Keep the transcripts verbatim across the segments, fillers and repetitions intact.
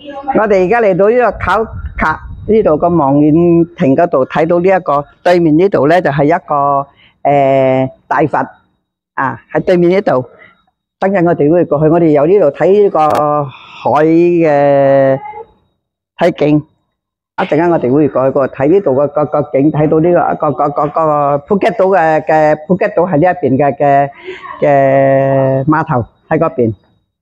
我哋而家嚟到呢個考卡呢度個望遠亭嗰度，睇到呢一個對面呢度咧就係一個誒大佛啊，喺對面呢度。等陣我哋會過去，我哋由呢度睇呢個海嘅睇景。一陣間我哋會過去個睇呢度個個個景，睇到呢個個個個個普吉島嘅嘅普吉島係呢一邊嘅嘅嘅碼頭喺嗰邊。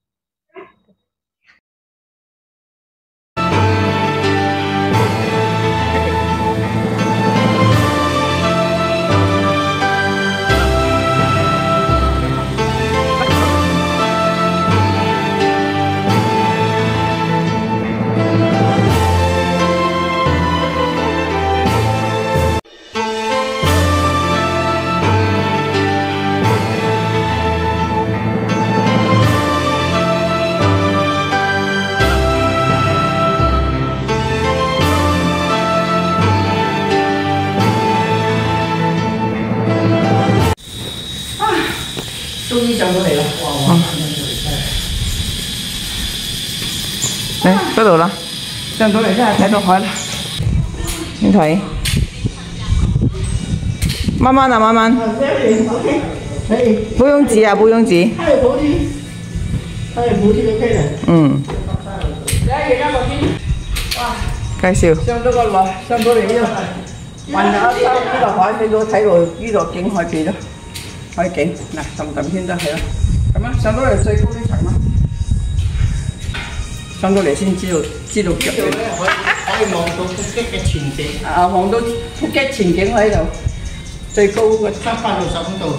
終於上到嚟啦！哇哇！嚟嗰度啦，上到嚟真係睇到海啦！你睇，慢慢啊，慢慢。不用急啊，不用急。太有菩提，太有菩提就可以了。嗯。介紹。上到個落，上到嚟呢度，環遊一周呢個海，睇到睇到呢度景海邊咯。海景嗱，氹氹圈都係啦，咁啊上到嚟最高呢層啦，上到嚟先知道知道腳。可以望到普吉嘅全景。啊，望到普吉全景喺度，最高嘅三百六十五度。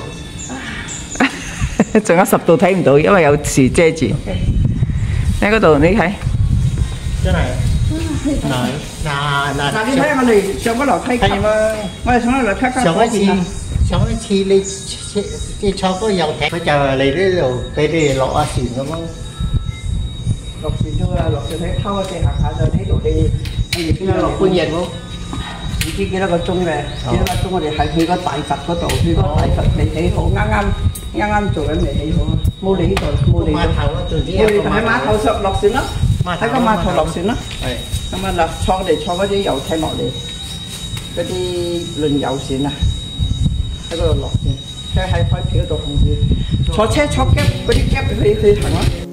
仲有十度睇唔到，因為有樹遮住。喺嗰度你睇。真係。嗱嗱嗱！嗱你睇下我哋上個樓梯級啊，我哋上個樓梯級。上一次。上一次你你坐嗰遊艇，佢就嚟呢度俾你哋落下船咁咯。落船啫嘛，落船喺偷下地行下就呢度你你邊度落半日喎？唔知幾多個鐘嘅，幾多個鐘我哋係去個大佛嗰度，去個大佛未起好，啱啱啱啱做緊未起好，冇嚟呢度，冇嚟到。碼頭咯，總之喺碼頭上落船咯，喺個碼頭落船咯。係。咁啊嗱，坐我哋坐嗰啲遊艇落嚟，嗰啲輪遊船啊。喺嗰度落船，佢喺海皮嗰度行住，坐車坐夾嗰啲夾去去行咯。